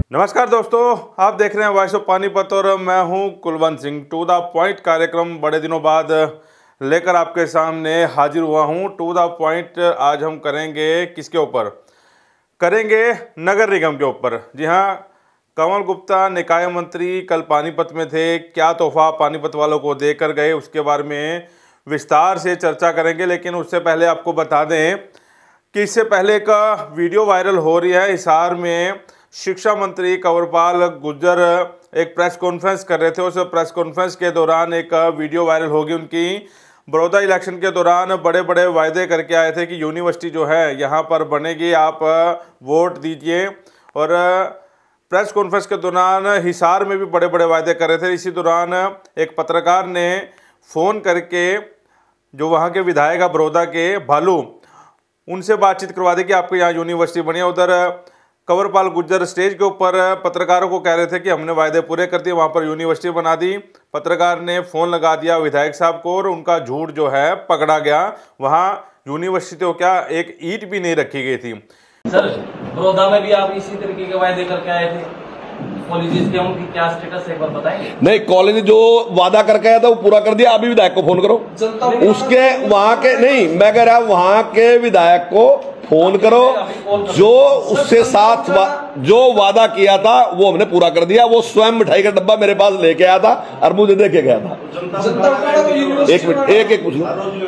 नमस्कार दोस्तों, आप देख रहे हैं वॉइस ऑफ पानीपत और मैं हूं Kulwant Singh. To the point कार्यक्रम बड़े दिनों बाद लेकर आपके सामने हाजिर हुआ हूं। टू द पॉइंट आज हम करेंगे किसके ऊपर? करेंगे नगर निगम के ऊपर। जी हां, कमल गुप्ता निकाय मंत्री कल पानीपत में थे। क्या तोहफा पानीपत वालों को देकर गए, उसके बारे में विस्तार से चर्चा करेंगे। लेकिन उससे पहले आपको बता दें कि इससे पहले का वीडियो वायरल हो रही है। हिसार में शिक्षा मंत्री कंवरपाल गुर्जर एक प्रेस कॉन्फ्रेंस कर रहे थे। उस प्रेस कॉन्फ्रेंस के दौरान एक वीडियो वायरल होगी उनकी। बड़ौदा इलेक्शन के दौरान बड़े बड़े वायदे करके आए थे कि यूनिवर्सिटी जो है यहाँ पर बनेगी, आप वोट दीजिए। और प्रेस कॉन्फ्रेंस के दौरान हिसार में भी बड़े बड़े वायदे कर रहे थे। इसी दौरान एक पत्रकार ने फ़ोन करके जो वहाँ के विधायक है बड़ौदा के भालू, उनसे बातचीत करवा दी कि आपको यहाँ यूनिवर्सिटी बनी है। उधर कंवरपाल गुर्जर स्टेज के ऊपर पत्रकारों को कह रहे थे कि हमने वायदे पूरे कर दिए, वहाँ पर यूनिवर्सिटी बना दी। पत्रकार ने फ़ोन लगा दिया विधायक साहब को और उनका झूठ जो है पकड़ा गया। वहाँ यूनिवर्सिटी को क्या एक ईंट भी नहीं रखी गई थी। सर, बड़ौदा में भी आप इसी तरीके के वायदे करके आए थे। कॉलेजेस के उनकी क्या स्टेटस है, एक बार बताएंगे? नहीं, कॉलेज जो वादा करके आया था वो पूरा कर दिया। अभी विधायक को फोन करो, उसके वहां के नहीं, मैं कह रहा वहां के विधायक को फोन करो। जो उससे साथ जो वादा किया था वो हमने पूरा कर दिया। वो स्वयं मिठाई का डब्बा मेरे पास लेके आया था और मुझे देके गया था। एक मिनट, एक पूछ लो।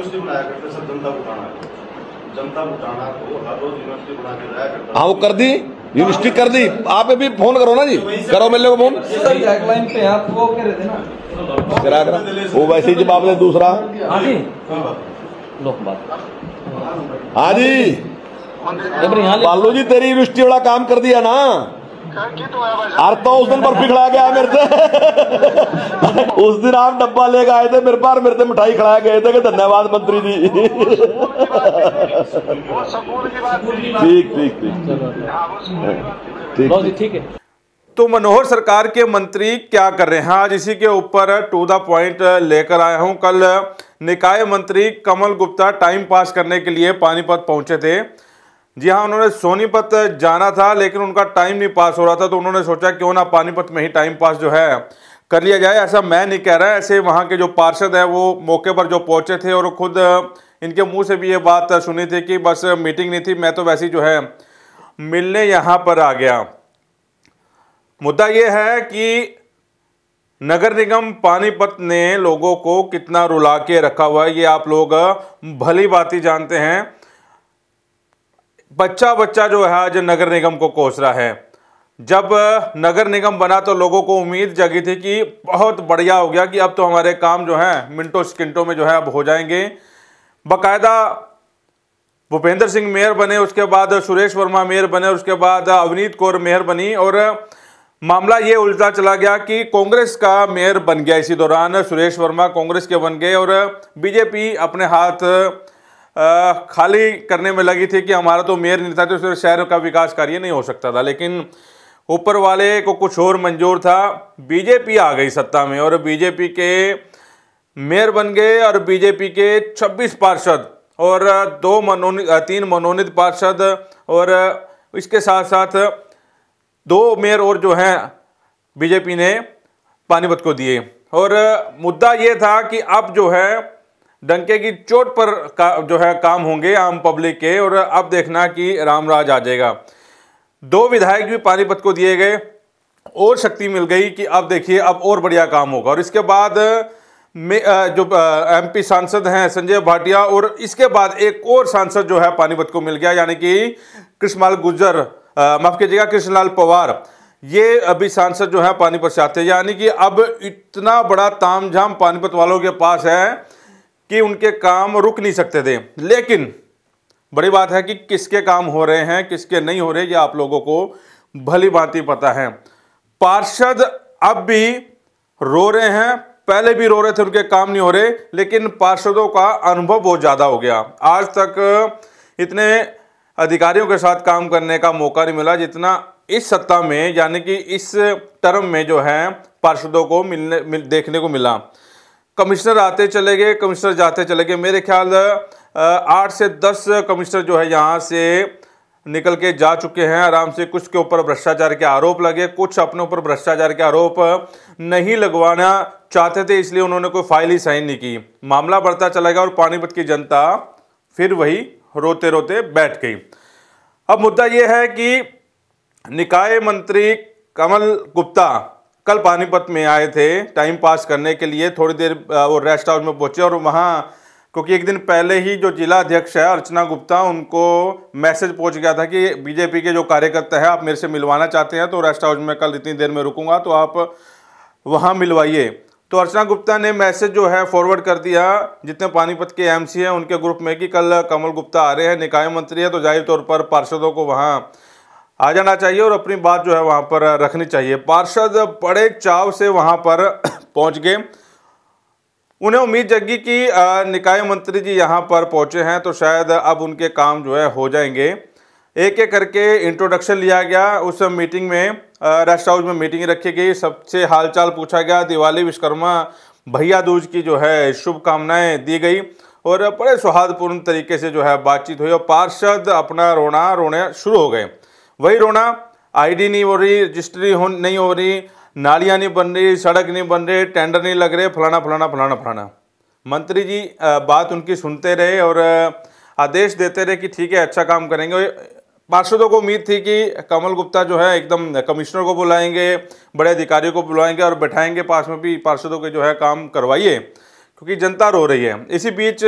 हाँ, वो कर दी, यूनिवर्सिटी कर दी। आप भी फोन करो ना जी, करो मेरे को फोन। करा वो वैसे ही जवाब दे दूसरा। हाँ जी, बालू जी तेरी यूनिवर्सिटी बड़ा काम कर दिया ना। यार तो उस दिन बर्फी खिलाया गया मेरे से। उस दिन आप डब्बा लेकर आए थे मेरे पास, मेरे से मिठाई खिलाया गए थे कि धन्यवाद मंत्री जी। ठीक ठीक ठीक ठीक है। तो मनोहर सरकार के मंत्री क्या कर रहे हैं, आज इसी के ऊपर टू द पॉइंट लेकर आया हूं। कल निकाय मंत्री कमल गुप्ता टाइम पास करने के लिए पानीपत पहुंचे थे। जी हाँ, उन्होंने सोनीपत जाना था लेकिन उनका टाइम नहीं पास हो रहा था, तो उन्होंने सोचा क्यों ना पानीपत में ही टाइम पास जो है कर लिया जाए। ऐसा मैं नहीं कह रहा, ऐसे वहाँ के जो पार्षद हैं वो मौके पर जो पहुँचे थे और खुद इनके मुंह से भी ये बात सुनी थी कि बस मीटिंग नहीं थी, मैं तो वैसे ही जो है मिलने यहाँ पर आ गया। मुद्दा ये है कि नगर निगम पानीपत ने लोगों को कितना रुला के रखा हुआ है, ये आप लोग भली भांति जानते हैं। बच्चा बच्चा जो है आज नगर निगम को कोस रहा है। जब नगर निगम बना तो लोगों को उम्मीद जगी थी कि बहुत बढ़िया हो गया, कि अब तो हमारे काम जो है मिनटों सेकंडों में जो है अब हो जाएंगे। बाकायदा भूपेंद्र सिंह मेयर बने, उसके बाद सुरेश वर्मा मेयर बने, उसके बाद अवनीत कौर मेयर बनी और मामला ये उलझा चला गया कि कांग्रेस का मेयर बन गया। इसी दौरान सुरेश वर्मा कांग्रेस के बन गए और बीजेपी अपने हाथ खाली करने में लगी थी कि हमारा तो मेयर नहीं था तो शहर का विकास कार्य नहीं हो सकता था। लेकिन ऊपर वाले को कुछ और मंजूर था, बीजेपी आ गई सत्ता में और बीजेपी के मेयर बन गए और बीजेपी के 26 पार्षद और 3 मनोनीत पार्षद और इसके साथ साथ 2 मेयर और जो हैं बीजेपी ने पानीपत को दिए। और मुद्दा ये था कि अब जो है डंके की चोट पर जो है काम होंगे आम पब्लिक के, और अब देखना कि रामराज आ जाएगा। 2 विधायक भी पानीपत को दिए गए और शक्ति मिल गई कि अब देखिए अब और बढ़िया काम होगा। और इसके बाद जो एमपी सांसद हैं संजय भाटिया, और इसके बाद एक और सांसद जो है पानीपत को मिल गया, यानी कि कृष्णलाल गुर्जर, माफ कीजिएगा कृष्णलाल पवार। ये अभी सांसद जो है पानीपत से आते हैं, यानी कि अब इतना बड़ा तामझाम पानीपत वालों के पास है कि उनके काम रुक नहीं सकते थे। लेकिन बड़ी बात है कि किसके काम हो रहे हैं किसके नहीं हो रहे, ये आप लोगों को भली भांति पता है। पार्षद अब भी रो रहे हैं, पहले भी रो रहे थे, उनके काम नहीं हो रहे, लेकिन पार्षदों का अनुभव बहुत ज़्यादा हो गया। आज तक इतने अधिकारियों के साथ काम करने का मौका नहीं मिला जितना इस सत्ता में, यानी कि इस टर्म में जो है पार्षदों को देखने को मिला। कमिश्नर आते चले गए, कमिश्नर जाते चले गए। मेरे ख्याल 8 से 10 कमिश्नर जो है यहाँ से निकल के जा चुके हैं आराम से। कुछ के ऊपर भ्रष्टाचार के आरोप लगे, कुछ अपने ऊपर भ्रष्टाचार के आरोप नहीं लगवाना चाहते थे, इसलिए उन्होंने कोई फाइल ही साइन नहीं की। मामला बढ़ता चला गया और पानीपत की जनता फिर वही रोते रोते बैठ गई। अब मुद्दा यह है कि निकाय मंत्री कमल गुप्ता कल पानीपत में आए थे टाइम पास करने के लिए। थोड़ी देर वो रेस्ट हाउस में पहुंचे और वहां, क्योंकि एक दिन पहले ही जो जिला अध्यक्ष है अर्चना गुप्ता, उनको मैसेज पहुंच गया था कि बीजेपी के जो कार्यकर्ता है आप मेरे से मिलवाना चाहते हैं तो रेस्ट हाउस में कल इतनी देर में रुकूंगा तो आप वहां मिलवाइए। तो अर्चना गुप्ता ने मैसेज जो है फॉरवर्ड कर दिया जितने पानीपत के एमसी हैं उनके ग्रुप में कि कल कमल गुप्ता आ रहे हैं, निकाय मंत्री है, तो जाहिर तौर पर पार्षदों को वहां आ जाना चाहिए और अपनी बात जो है वहां पर रखनी चाहिए। पार्षद बड़े चाव से वहां पर पहुंच गए। उन्हें उम्मीद जगी कि निकाय मंत्री जी यहां पर पहुंचे हैं तो शायद अब उनके काम जो है हो जाएंगे। एक एक करके इंट्रोडक्शन लिया गया। उस मीटिंग में रेस्ट हाउस में मीटिंग रखी गई, सबसे हालचाल पूछा गया, दिवाली विश्वकर्मा भैया दूज की जो है शुभकामनाएं दी गई और बड़े सौहार्दपूर्ण तरीके से जो है बातचीत हुई और पार्षद अपना रोने शुरू हो गए। वही रोना, आईडी नहीं हो रही, रजिस्ट्री नहीं हो रही, नालियाँ नहीं बन रही, सड़क नहीं बन रही, टेंडर नहीं लग रहे, फलाना फलाना फलाना फलाना। मंत्री जी बात उनकी सुनते रहे और आदेश देते रहे कि ठीक है अच्छा काम करेंगे। पार्षदों को उम्मीद थी कि कमल गुप्ता जो है एकदम कमिश्नर को बुलाएंगे, बड़े अधिकारियों को बुलाएंगे और बैठाएंगे पास में भी पार्षदों के जो है काम करवाइए, क्योंकि जनता रो रही है। इसी बीच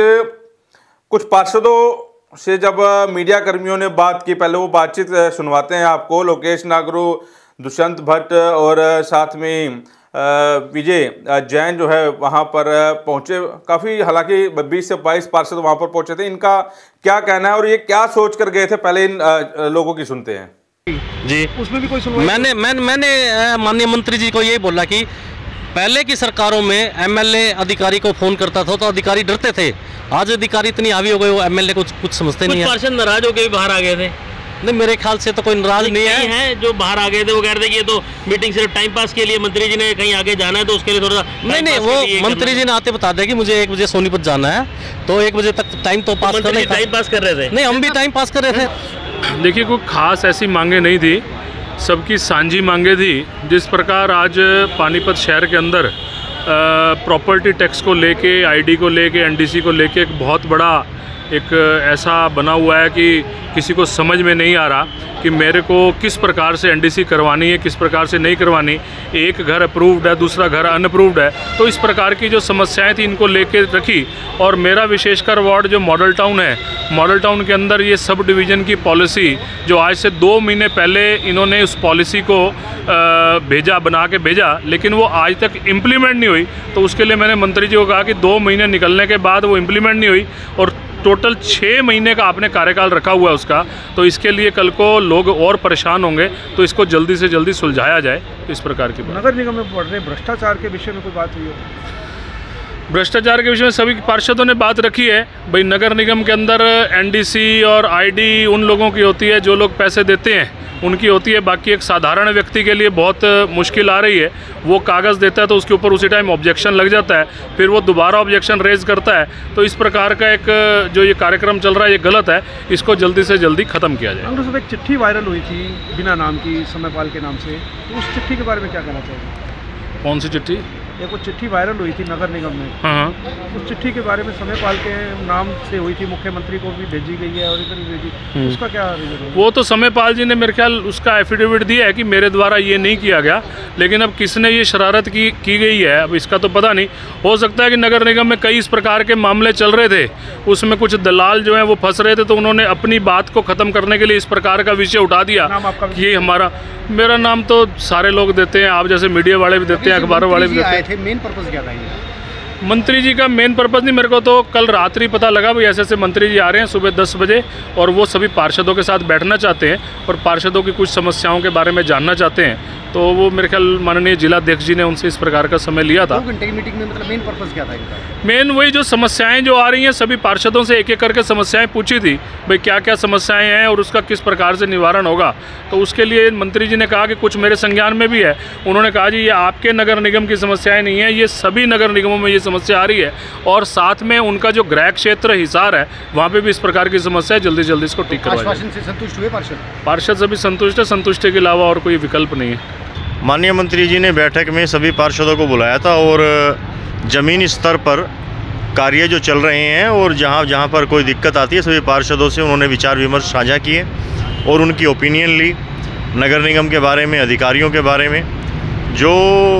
कुछ पार्षदों से जब मीडिया कर्मियों ने बात की, पहले वो बातचीत सुनवाते हैं आपको। लोकेश नागरू, दुष्यंत भट्ट और साथ में विजय जैन जो है वहाँ पर पहुँचे। काफ़ी, हालांकि 20 से 22 पार्षद वहाँ पर पहुँचे थे। इनका क्या कहना है और ये क्या सोच कर गए थे, पहले इन लोगों की सुनते हैं जी। उसमें भी कोई सुनवाई? मैंने माननीय मंत्री जी को यही बोला कि पहले की सरकारों में एमएलए अधिकारी को फोन करता था तो अधिकारी डरते थे। आज अधिकारी इतनी हावी हो गए वो एमएलए को कुछ समझते नहीं है। पार्षद नाराज होकर बाहर आ गए थे। नहीं, मेरे ख्याल से तो कोई नाराज नहीं है। जो बाहर आ गए थे वो कह रहे थे कि ये तो मीटिंग सिर्फ टाइम पास के लिए, मंत्री जी ने कहीं आगे जाना है तो उसके लिए थोड़ा नहीं, वो मंत्री जी ने आते बता दें कि मुझे 1 बजे सोनीपत जाना है तो 1 बजे तक टाइम तो पास करने टाइम पास कर रहे थे। नहीं, हम भी टाइम पास कर रहे थे। देखिए, कोई खास ऐसी मांगे नहीं थी, सबकी सांझी मांगे थी। जिस प्रकार आज पानीपत शहर के अंदर प्रॉपर्टी टैक्स को लेके, आईडी को लेके, एनडीसी को लेके एक बहुत बड़ा एक ऐसा बना हुआ है कि किसी को समझ में नहीं आ रहा कि मेरे को किस प्रकार से एनडीसी करवानी है, किस प्रकार से नहीं करवानी। एक घर अप्रूव्ड है, दूसरा घर अनअप्रूव्ड है, तो इस प्रकार की जो समस्याएं थी इनको लेके रखी। और मेरा विशेषकर वार्ड जो मॉडल टाउन है, मॉडल टाउन के अंदर ये सब डिवीज़न की पॉलिसी जो आज से 2 महीने पहले इन्होंने उस पॉलिसी को बना के भेजा, लेकिन वो आज तक इम्प्लीमेंट नहीं हुई। तो उसके लिए मैंने मंत्री जी को कहा कि 2 महीने निकलने के बाद वो इम्प्लीमेंट नहीं हुई और टोटल 6 महीने का आपने कार्यकाल रखा हुआ है उसका, तो इसके लिए कल को लोग और परेशान होंगे, तो इसको जल्दी से जल्दी सुलझाया जाए। इस प्रकार की नगर निगम में बढ़ रहे भ्रष्टाचार के विषय में कोई बात हुई हो? भ्रष्टाचार के विषय में सभी पार्षदों ने बात रखी है। भाई, नगर निगम के अंदर एनडीसी और आईडी उन लोगों की होती है जो लोग पैसे देते हैं, उनकी होती है। बाकी एक साधारण व्यक्ति के लिए बहुत मुश्किल आ रही है। वो कागज़ देता है तो उसके ऊपर उसी टाइम ऑब्जेक्शन लग जाता है, फिर वो दोबारा ऑब्जेक्शन रेज करता है। तो इस प्रकार का एक जो ये कार्यक्रम चल रहा है ये गलत है, इसको जल्दी से जल्दी ख़त्म किया जाए। कांग्रेस में एक चिट्ठी वायरल हुई थी बिना नाम की, समयपाल के नाम से, तो उस चिट्ठी के बारे में क्या कहना चाहिए? कौन सी चिट्ठी? एक वो चिट्ठी वायरल हुई थी नगर निगम में। हाँ, उस चिट्ठी के बारे में समयपाल के नाम से हुई थी, मुख्यमंत्री को भी भेजी गई है और इधर भी भेजी, उसका क्या रीजन है? वो तो समयपाल जी ने मेरे ख्याल उसका एफिडेविट दिया है कि मेरे द्वारा ये नहीं किया गया, लेकिन अब किसने ये शरारत की गई है अब इसका तो पता नहीं। हो सकता है कि नगर निगम में कई इस प्रकार के मामले चल रहे थे, उसमें कुछ दलाल जो हैं वो फंस रहे थे, तो उन्होंने अपनी बात को ख़त्म करने के लिए इस प्रकार का विषय उठा दिया कि मेरा नाम तो सारे लोग देते हैं, आप जैसे मीडिया वाले भी देते हैं, अखबारों वाले भी देते हैं। मेन पर्पस क्या था ये? मंत्री जी का मेन पर्पस नहीं, मेरे को तो कल रात्रि पता लगा भाई ऐसे मंत्री जी आ रहे हैं सुबह 10 बजे और वो सभी पार्षदों के साथ बैठना चाहते हैं और पार्षदों की कुछ समस्याओं के बारे में जानना चाहते हैं। तो वो मेरे ख्याल माननीय जिलाध्यक्ष जी ने उनसे इस प्रकार का समय लिया था। 2 घंटे की मीटिंग में मतलब मेन पर्पस क्या था इनका? मेन वही जो समस्याएं जो आ रही हैं, सभी पार्षदों से एक एक करके समस्याएं पूछी थी, भाई क्या क्या समस्याएं हैं और उसका किस प्रकार से निवारण होगा। तो उसके लिए मंत्री जी ने कहा कि कुछ मेरे संज्ञान में भी है। उन्होंने कहा जी ये आपके नगर निगम की समस्याएं नहीं है, ये सभी नगर निगमों में ये समस्या आ रही है, और साथ में उनका जो गृह क्षेत्र हिसार है वहाँ पर भी इस प्रकार की समस्या है, जल्दी जल्दी इसको ठीक करवाया। आश्वासन से संतुष्ट हुए पार्षद सभी संतुष्ट है, संतुष्टि के अलावा और कोई विकल्प नहीं है। माननीय मंत्री जी ने बैठक में सभी पार्षदों को बुलाया था और ज़मीनी स्तर पर कार्य जो चल रहे हैं और जहाँ जहाँ पर कोई दिक्कत आती है सभी पार्षदों से उन्होंने विचार विमर्श साझा किए और उनकी ओपिनियन ली। नगर निगम के बारे में, अधिकारियों के बारे में जो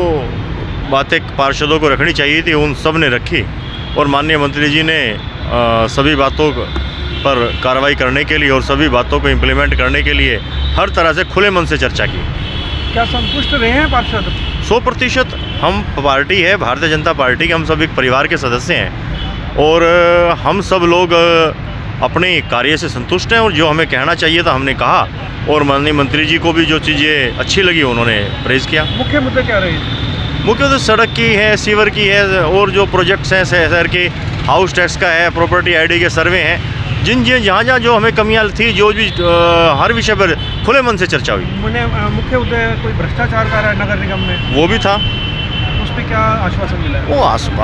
बातें पार्षदों को रखनी चाहिए थी उन सब ने रखी और माननीय मंत्री जी ने सभी बातों पर कार्रवाई करने के लिए और सभी बातों को इम्प्लीमेंट करने के लिए हर तरह से खुले मन से चर्चा की। क्या संतुष्ट रहे हैं पार्षद? 100%। हम पार्टी है भारतीय जनता पार्टी के, हम सब एक परिवार के सदस्य हैं और हम सब लोग अपने कार्य से संतुष्ट हैं और जो हमें कहना चाहिए था हमने कहा और माननीय मंत्री जी को भी जो चीज़ें अच्छी लगी उन्होंने प्रेज़ किया। मुख्य मुद्दे क्या रहे? मुख्य तो सड़क की है, सीवर की है और जो प्रोजेक्ट्स हैं शहर के, हाउस टैक्स का है, प्रॉपर्टी ID के सर्वे हैं, जहाँ जहाँ जो हमें कमियाँ थी जो भी हर विषय पर खुले मन से चर्चा हुई। मुख्य मुद्दे कोई भ्रष्टाचार का रहा है नगर निगम में, वो भी था। उस पर क्या आश्वासन मिला है?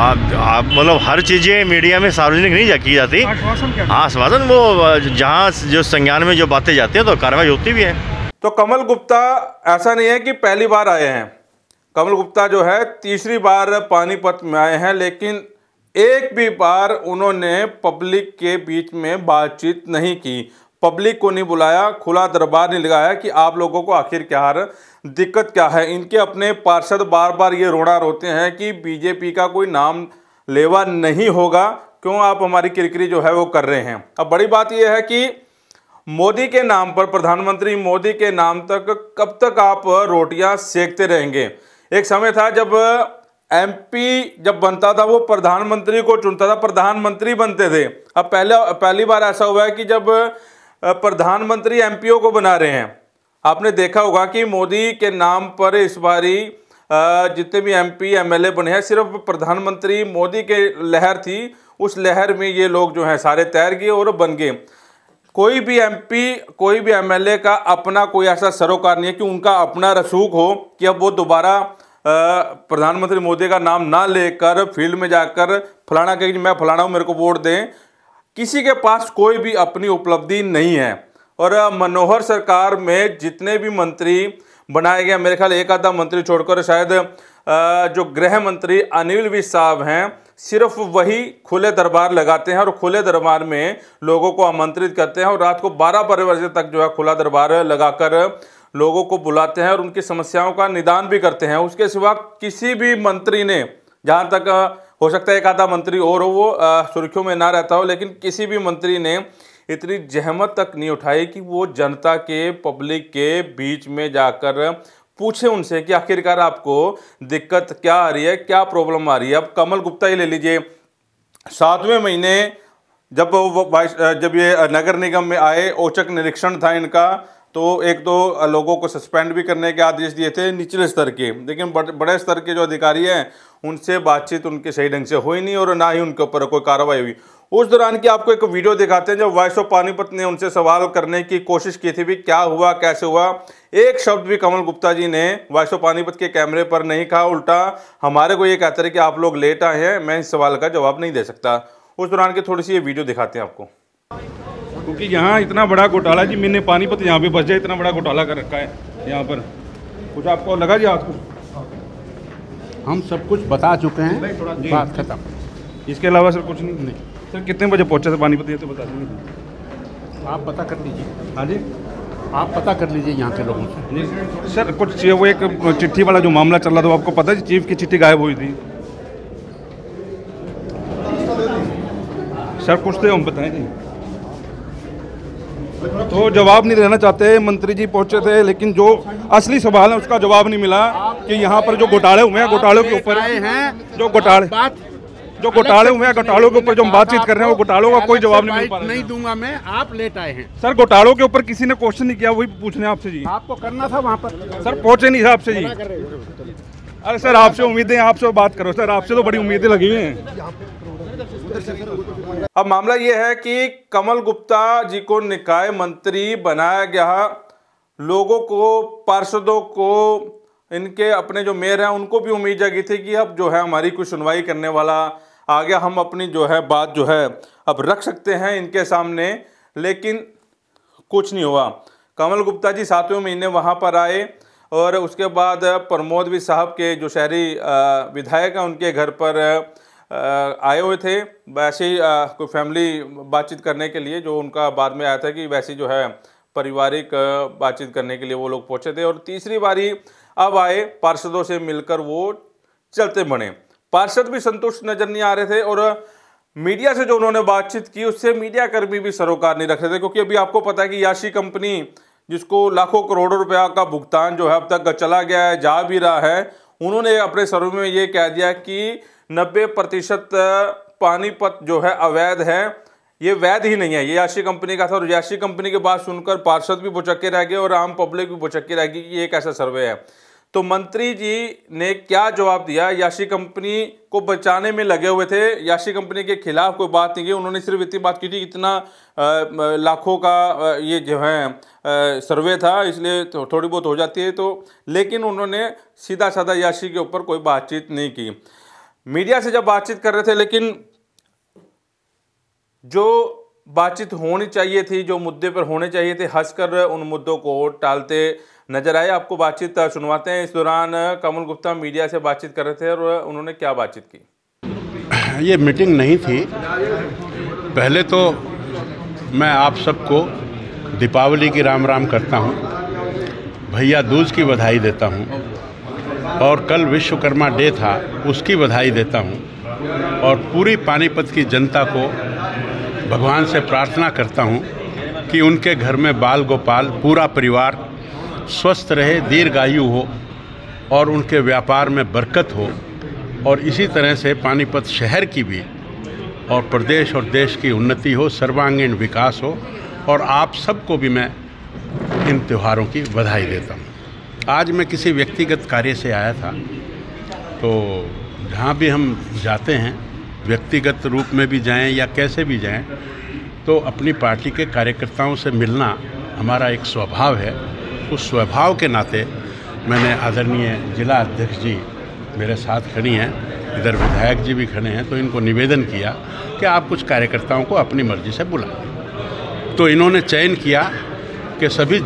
वो मतलब हर चीज़ें मीडिया में सार्वजनिक नहीं की जाती। आश्वासन क्या? आश्वासन वो जहाँ जो संज्ञान में जो बातें जाती हैं तो कार्रवाई होती भी है। तो कमल गुप्ता ऐसा नहीं है कि पहली बार आए हैं, कमल गुप्ता जो है तीसरी बार पानीपत में आए हैं, लेकिन एक भी बार उन्होंने पब्लिक के बीच में बातचीत नहीं की, पब्लिक को नहीं बुलाया, खुला दरबार नहीं लगाया कि आप लोगों को आखिरकार दिक्कत क्या है। इनके अपने पार्षद बार बार ये रोना रोते हैं कि बीजेपी का कोई नाम लेवा नहीं होगा, क्यों आप हमारी किरकिरी जो है वो कर रहे हैं। अब बड़ी बात यह है कि मोदी के नाम पर, प्रधानमंत्री मोदी के नाम तक कब तक आप रोटियां सेकते रहेंगे। एक समय था जब MP जब बनता था वो प्रधानमंत्री को चुनता था, प्रधानमंत्री बनते थे। अब पहली बार ऐसा हुआ है कि जब प्रधानमंत्री MPओ को बना रहे हैं। आपने देखा होगा कि मोदी के नाम पर इस बारी जितने भी MP MLA बने हैं सिर्फ प्रधानमंत्री मोदी के लहर थी, उस लहर में ये लोग जो हैं सारे तैर गए और बन गए। कोई भी MP कोई भी MLA का अपना कोई ऐसा सरोकार नहीं है कि उनका अपना रसूख हो कि अब वो दोबारा प्रधानमंत्री मोदी का नाम ना लेकर फील्ड में जाकर फलाना कहे कि मैं फलाना हूँ मेरे को वोट दें। किसी के पास कोई भी अपनी उपलब्धि नहीं है। और मनोहर सरकार में जितने भी मंत्री बनाए गए, मेरे ख्याल एक आधा मंत्री छोड़कर शायद जो गृह मंत्री अनिल विज साहब हैं, सिर्फ वही खुले दरबार लगाते हैं और खुले दरबार में लोगों को आमंत्रित करते हैं और रात को 12 बजे तक जो है खुला दरबार लगाकर लोगों को बुलाते हैं और उनकी समस्याओं का निदान भी करते हैं। उसके सिवा किसी भी मंत्री ने, जहाँ तक हो सकता है एक आधा मंत्री और हो वो सुर्खियों में ना रहता हो, लेकिन किसी भी मंत्री ने इतनी जहमत तक नहीं उठाई कि वो जनता के, पब्लिक के बीच में जाकर पूछे उनसे कि आखिरकार आपको दिक्कत क्या आ रही है, क्या प्रॉब्लम आ रही है। अब कमल गुप्ता ही ले लीजिए, 7वें महीने जब ये नगर निगम में आए, औचक निरीक्षण था इनका, तो एक दो लोगों को सस्पेंड भी करने के आदेश दिए थे निचले स्तर के, लेकिन बड़े स्तर के जो अधिकारी हैं उनसे बातचीत उनके सही ढंग से हुई नहीं और ना ही उनके ऊपर कोई कार्रवाई हुई। उस दौरान की आपको एक वीडियो दिखाते हैं जब वॉइस ऑफ पानीपत ने उनसे सवाल करने की कोशिश की थी, भी क्या हुआ, कैसे हुआ। एक शब्द भी कमल गुप्ता जी ने वॉइस ऑफ पानीपत के कैमरे पर नहीं कहा, उल्टा हमारे को ये कहते रहे कि आप लोग लेट आए हैं, मैं इस सवाल का जवाब नहीं दे सकता। उस दौरान की थोड़ी सी ये वीडियो दिखाते हैं आपको। क्योंकि यहाँ इतना बड़ा घोटाला जी, मैंने पानीपत यहाँ पे बस जाए, इतना बड़ा घोटाला कर रखा है यहाँ पर। कुछ आपको लगा जी आज कुछ? हम सब कुछ बता चुके हैं, बात खत्म। इसके अलावा सर कुछ नहीं? सर कितने बजे पहुँचे थे पानीपत, ये तो बता देंगे। आप पता कर लीजिए। हाँ जी, आप पता कर लीजिए यहाँ के लोगों से। सर कुछ वो एक चिट्ठी वाला जो मामला चल रहा था, आपको पता है चीफ की चिट्ठी गायब हुई थी सर, कुछ तो हम बताएं जी। तो जवाब नहीं देना चाहते, मंत्री जी पहुंचे थे, लेकिन जो असली सवाल है उसका जवाब नहीं मिला कि यहाँ पर जो घोटाले हुए हैं, घोटालों के ऊपर हैं जो घोटाले, जो घोटाले हुए हैं, घोटालों के ऊपर जो हम बातचीत कर रहे हैं, वो घोटालों का कोई जवाब नहीं मिल पा रहा है। नहीं दूंगा मैं, आप लेट आए हैं सर। घोटालों के ऊपर किसी ने क्वेश्चन नहीं किया, वही पूछने आपसे जी। आपको करना था वहाँ पर सर, पहुंचे नहीं आपसे जी। अरे सर, आपसे उम्मीदें, आपसे बात करो सर, आपसे तो बड़ी उम्मीदें लगी हुई हैं। अब मामला ये है कि कमल गुप्ता जी को निकाय मंत्री बनाया गया। लोगों को, पार्षदों को, इनके अपने जो मेयर हैं उनको भी उम्मीद जगी थी कि अब जो है हमारी कोई सुनवाई करने वाला आ गया, हम अपनी जो है बात जो है अब रख सकते हैं इनके सामने। लेकिन कुछ नहीं हुआ। कमल गुप्ता जी 7वें महीने वहाँ पर आए और उसके बाद प्रमोद भी साहब के जो शहरी विधायक हैं उनके घर पर आए हुए थे, वैसे ही कोई फैमिली बातचीत करने के लिए, जो उनका बाद में आया था कि वैसे जो है पारिवारिक बातचीत करने के लिए वो लोग पहुँचे थे। और तीसरी बारी अब आए, पार्षदों से मिलकर वो चलते बने। पार्षद भी संतुष्ट नजर नहीं आ रहे थे और मीडिया से जो उन्होंने बातचीत की उससे मीडिया कर्मी भी सरोकार नहीं रख रहे थे, क्योंकि अभी आपको पता है कि याशी कंपनी जिसको लाखों करोड़ों रुपया का भुगतान जो है अब तक चला गया है, जा भी रहा है, उन्होंने अपने सर्वे में ये कह दिया कि 90% पानीपत जो है अवैध है, ये वैध ही नहीं है, ये याशी कंपनी का था। और याशी कंपनी की बात सुनकर पार्षद भी भुचक्के रह गए और आम पब्लिक भी भुचक्के रह गई कि ये कैसा सर्वे है। तो मंत्री जी ने क्या जवाब दिया? याशी कंपनी को बचाने में लगे हुए थे, याशी कंपनी के खिलाफ कोई बात नहीं की, उन्होंने सिर्फ इतनी बात की थी इतना लाखों का ये जो है सर्वे था, इसलिए थोड़ी बहुत हो जाती है। तो लेकिन उन्होंने सीधा साधा याशी के ऊपर कोई बातचीत नहीं की। मीडिया से जब बातचीत कर रहे थे, लेकिन जो बातचीत होनी चाहिए थी, जो मुद्दे पर होने चाहिए थे, हंसकर उन मुद्दों को टालते नजर आए। आपको बातचीत सुनवाते हैं। इस दौरान कमल गुप्ता मीडिया से बातचीत कर रहे थे और उन्होंने क्या बातचीत की। ये मीटिंग नहीं थी। पहले तो मैं आप सबको दीपावली की राम राम करता हूँ, भैया दूज की बधाई देता हूँ, और कल विश्वकर्मा डे था उसकी बधाई देता हूँ, और पूरी पानीपत की जनता को भगवान से प्रार्थना करता हूँ कि उनके घर में बाल गोपाल पूरा परिवार स्वस्थ रहे, दीर्घायु हो और उनके व्यापार में बरकत हो, और इसी तरह से पानीपत शहर की भी और प्रदेश और देश की उन्नति हो, सर्वांगीण विकास हो। और आप सबको भी मैं इन त्योहारों की बधाई देता हूँ। आज मैं किसी व्यक्तिगत कार्य से आया था, तो जहाँ भी हम जाते हैं, व्यक्तिगत रूप में भी जाएं या कैसे भी जाएं, तो अपनी पार्टी के कार्यकर्ताओं से मिलना हमारा एक स्वभाव है। उस स्वभाव के नाते मैंने आदरणीय जिला अध्यक्ष जी मेरे साथ खड़ी हैं, इधर विधायक जी भी खड़े हैं, तो इनको निवेदन किया कि आप कुछ कार्यकर्ताओं को अपनी मर्जी से बुलाएं। तो इन्होंने चयन किया कि सभी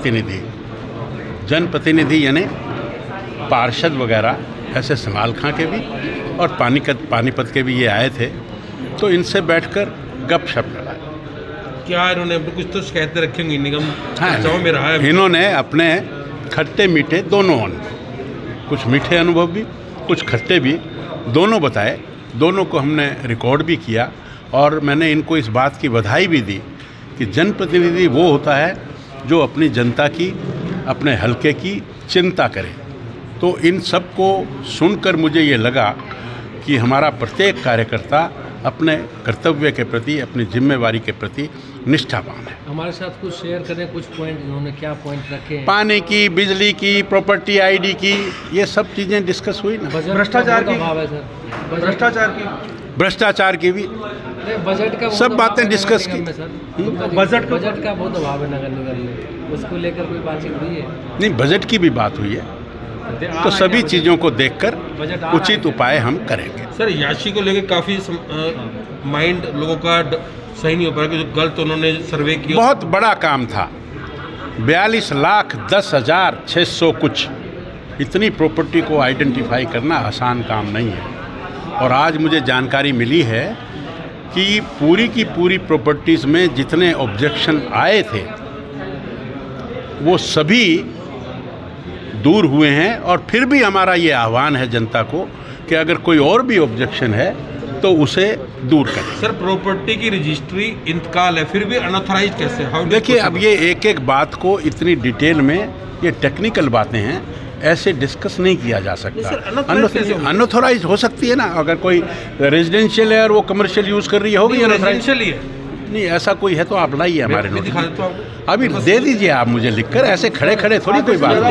जनप्रतिनिधि यानी पार्षद वगैरह, ऐसे समाल खां के भी और पानीपत के भी ये आए थे, तो इनसे बैठकर गपशप लड़ा। क्या इन्होंने कुछ तो शिकायतें रखी होंगी निगम चर्चाओं में रहा है? इन्होंने अपने खट्टे मीठे दोनों अनुभव, कुछ मीठे अनुभव भी, कुछ खट्टे भी, दोनों बताए। दोनों को हमने रिकॉर्ड भी किया, और मैंने इनको इस बात की बधाई भी दी कि जनप्रतिनिधि वो होता है जो अपनी जनता की, अपने हलके की चिंता करे। तो इन सब को सुनकर मुझे ये लगा कि हमारा प्रत्येक कार्यकर्ता अपने कर्तव्य के प्रति, अपनी जिम्मेवारी के प्रति निष्ठावान है। हमारे साथ कुछ शेयर करें, कुछ पॉइंट, इन्होंने क्या पॉइंट रखे हैं? पानी की, बिजली की, प्रॉपर्टी आईडी की, ये सब चीज़ें डिस्कस हुई ना। भ्रष्टाचार की, भ्रष्टाचार की भी बजट का सब बातें डिस्कस की। बजट का बहुत अभाव है नगर निगम में, उसको लेकर कोई बातचीत हुई है? नहीं, बजट की भी बात हुई है, तो सभी चीज़ों को देखकर उचित उपाय हम करेंगे। सर, याशी को लेकर काफ़ी माइंड लोगों का सही नहीं हो पा रहा, जो गलत उन्होंने सर्वे किया। बहुत बड़ा काम था, 42,10,600 कुछ, इतनी प्रॉपर्टी को आइडेंटिफाई करना आसान काम नहीं है। और आज मुझे जानकारी मिली है कि पूरी की पूरी प्रॉपर्टीज़ में जितने ऑब्जेक्शन आए थे वो सभी दूर हुए हैं। और फिर भी हमारा ये आह्वान है जनता को कि अगर कोई और भी ऑब्जेक्शन है तो उसे दूर करें। सर, प्रॉपर्टी की रजिस्ट्री इंतकाल है, फिर भी अनऑथराइज्ड कैसे? देखिए, अब ये एक एक बात को इतनी डिटेल में, ये टेक्निकल बातें हैं, ऐसे डिस्कस नहीं किया जा सकता। अनऑथोराइज हो सकती है ना, अगर कोई रेजिडेंशियल है और वो कमर्शियल यूज़ कर रही है, होगी रेजिडेंशियल ही है। नहीं, ऐसा कोई है तो आप लाइए हमारे नोटिस, अभी दे दीजिए आप मुझे लिखकर, ऐसे खड़े खड़े थोड़ी कोई बात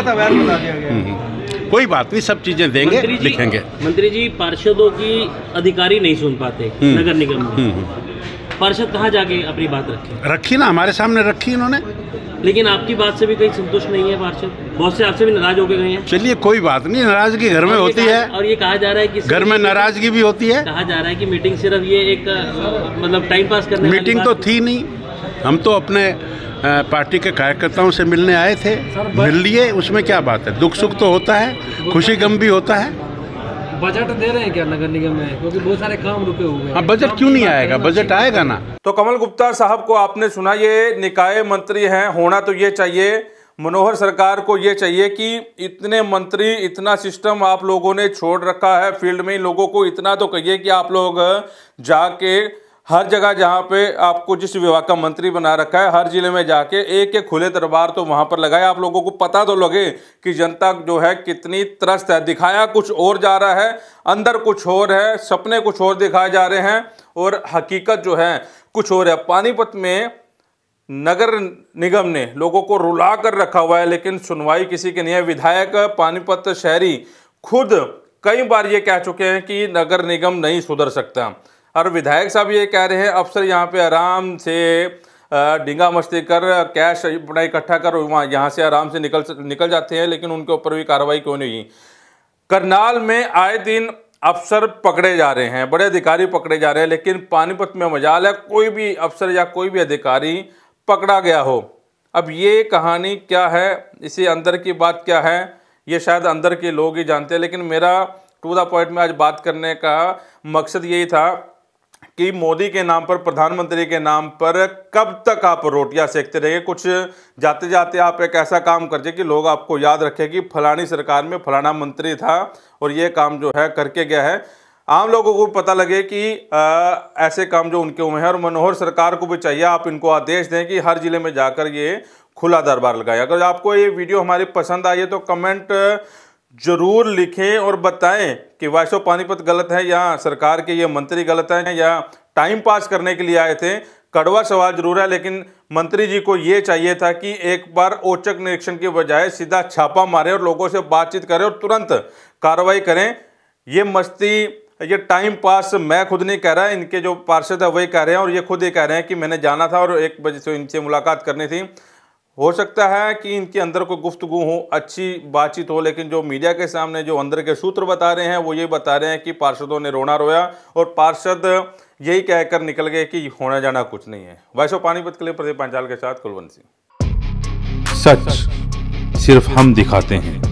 कोई बात नहीं, सब चीजें देंगे, लिखेंगे। मंत्री जी, पार्षदों की अधिकारी नहीं सुन पाते नगर निगम में, पार्षद कहाँ जाके अपनी बात रखी ना, हमारे सामने रखी इन्होंने, लेकिन आपकी बात से भी कहीं संतुष्ट नहीं है पार्षद, बहुत से आपसे भी नाराज होके गए हैं। चलिए कोई बात नहीं, नाराजगी घर में होती है, और ये कहा जा रहा है कि घर में नाराजगी भी होती है। कहा जा रहा है कि मीटिंग सिर्फ ये एक मतलब टाइम पास करने, मीटिंग तो थी नहीं, हम तो अपने पार्टी के कार्यकर्ताओं से मिलने आए थे, मिल लिए, उसमें क्या बात है, दुख सुख तो होता है, खुशी गम भी होता है। बजट दे रहे हैं क्या नगर निगम में, क्योंकि बहुत सारे काम रुके हुए हैं। हाँ, बजट क्यों नहीं आएगा, बजट आएगा ना। तो कमल गुप्ता साहब को आपने सुना, ये निकाय मंत्री हैं, होना तो ये चाहिए, मनोहर सरकार को ये चाहिए कि इतने मंत्री, इतना सिस्टम आप लोगों ने छोड़ रखा है फील्ड में, इन लोगों को इतना तो कहिए कि आप लोग जाके हर जगह जहाँ पे आपको जिस विभाग का मंत्री बना रखा है, हर जिले में जाके एक एक खुले दरबार तो वहाँ पर लगाए, आप लोगों को पता तो लगे कि जनता जो है कितनी त्रस्त है। दिखाया कुछ और जा रहा है, अंदर कुछ और है, सपने कुछ और दिखाए जा रहे हैं और हकीकत जो है कुछ और है। पानीपत में नगर निगम ने लोगों को रुला कर रखा हुआ है, लेकिन सुनवाई किसी की नहीं है। विधायक पानीपत शहरी खुद कई बार ये कह चुके हैं कि नगर निगम नहीं सुधर सकता, और विधायक साहब ये कह रहे हैं अफसर यहाँ पे आराम से डिंगा मस्ती कर कैश अपना इकट्ठा कर वहाँ यहाँ से आराम से निकल जाते हैं, लेकिन उनके ऊपर भी कार्रवाई क्यों नहीं हुई। करनाल में आए दिन अफसर पकड़े जा रहे हैं, बड़े अधिकारी पकड़े जा रहे हैं, लेकिन पानीपत में मजाल है कोई भी अफसर या कोई भी अधिकारी पकड़ा गया हो। अब ये कहानी क्या है, इसी अंदर की बात क्या है, ये शायद अंदर के लोग ही जानते हैं, लेकिन मेरा टू द पॉइंट में आज बात करने का मकसद यही था कि मोदी के नाम पर, प्रधानमंत्री के नाम पर कब तक आप रोटियां सेकते रहेंगे। कुछ जाते जाते आप एक ऐसा काम कर दीजिए कि लोग आपको याद रखें कि फलानी सरकार में फलाना मंत्री था और ये काम जो है करके गया है, आम लोगों को पता लगे कि ऐसे काम जो उनके हुए हैं। और मनोहर सरकार को भी चाहिए आप इनको आदेश दें कि हर जिले में जाकर ये खुला दरबार लगाए। अगर आपको ये वीडियो हमारी पसंद आई है तो कमेंट जरूर लिखें और बताएं कि वॉइस ऑफ पानीपत गलत है या सरकार के ये मंत्री गलत हैं या टाइम पास करने के लिए आए थे। कड़वा सवाल जरूर है, लेकिन मंत्री जी को ये चाहिए था कि एक बार औचक निरीक्षण के बजाय सीधा छापा मारे और लोगों से बातचीत करें और तुरंत कार्रवाई करें। ये मस्ती, ये टाइम पास मैं खुद नहीं कह रहा, इनके जो पार्षद है वही कह रहे हैं, और ये खुद ही कह रहे हैं कि मैंने जाना था और 1 बजे से इनसे मुलाकात करनी थी। हो सकता है कि इनके अंदर कोई गुफ्तगू हो, अच्छी बातचीत हो, लेकिन जो मीडिया के सामने जो अंदर के सूत्र बता रहे हैं वो ये बता रहे हैं कि पार्षदों ने रोना रोया और पार्षद यही कहकर निकल गए कि होना जाना कुछ नहीं है। वॉइस ऑफ पानीपत के लिए प्रदीप पांचाल के साथ कुलवंत सिंह। सच सिर्फ हम दिखाते हैं।